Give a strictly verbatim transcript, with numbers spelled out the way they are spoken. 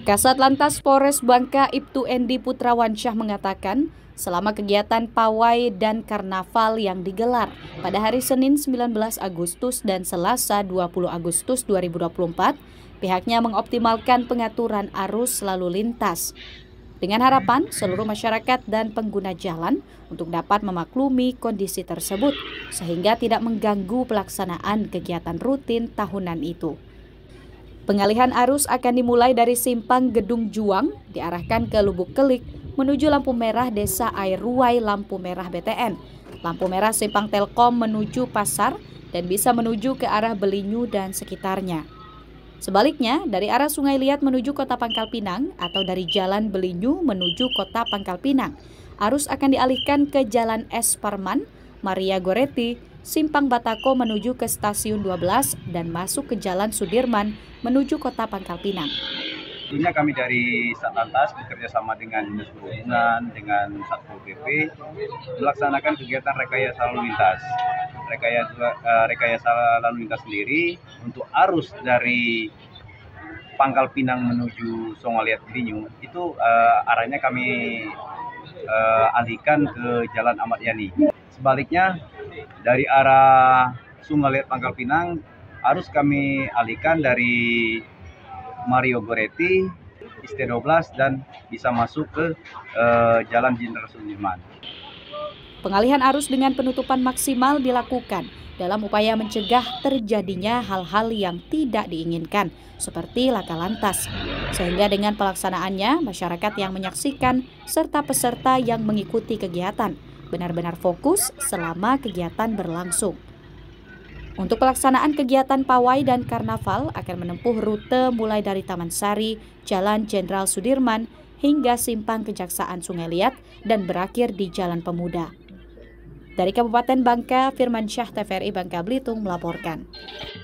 Kasat Lantas Polres Bangka Ibtu Endi Putrawansyah mengatakan, selama kegiatan pawai dan karnaval yang digelar pada hari Senin sembilan belas Agustus dan Selasa dua puluh Agustus dua ribu dua puluh empat, pihaknya mengoptimalkan pengaturan arus lalu lintas. Dengan harapan seluruh masyarakat dan pengguna jalan untuk dapat memaklumi kondisi tersebut, sehingga tidak mengganggu pelaksanaan kegiatan rutin tahunan itu. Pengalihan arus akan dimulai dari Simpang Gedung Juang, diarahkan ke Lubuk Kelik, menuju lampu merah Desa Air Ruai lampu merah B T N, lampu merah Simpang Telkom menuju Pasar, dan bisa menuju ke arah Belinyu dan sekitarnya. Sebaliknya, dari arah Sungai Liat menuju Kota Pangkal Pinang atau dari Jalan Belinyu menuju Kota Pangkal Pinang, arus akan dialihkan ke Jalan S. Parman, Maria Goretti, Simpang Batako menuju ke Stasiun dua belas dan masuk ke Jalan Sudirman menuju Kota Pangkal Pinang. Tentunya kami dari Satlantas bekerja sama dengan Dinas Perhubungan, dengan Satpol P P melaksanakan kegiatan rekayasa lalu lintas. Rekayasa, uh, rekayasa lalu lintas sendiri untuk arus dari Pangkal Pinang menuju Songoliat Belinyu itu uh, arahnya kami uh, alihkan ke Jalan Ahmad Yani. Sebaliknya dari arah Songoliat Pangkal Pinang arus kami alihkan dari Mario Goretti, I S T dua belas dan bisa masuk ke uh, Jalan Jenderal Sudirman. Pengalihan arus dengan penutupan maksimal dilakukan dalam upaya mencegah terjadinya hal-hal yang tidak diinginkan, seperti laka lantas. Sehingga dengan pelaksanaannya, masyarakat yang menyaksikan serta peserta yang mengikuti kegiatan benar-benar fokus selama kegiatan berlangsung. Untuk pelaksanaan kegiatan pawai dan karnaval akan menempuh rute mulai dari Taman Sari, Jalan Jenderal Sudirman, hingga Simpang Kejaksaan Sungai Liat dan berakhir di Jalan Pemuda. Dari Kabupaten Bangka, Firmansyah T V R I Bangka Belitung melaporkan.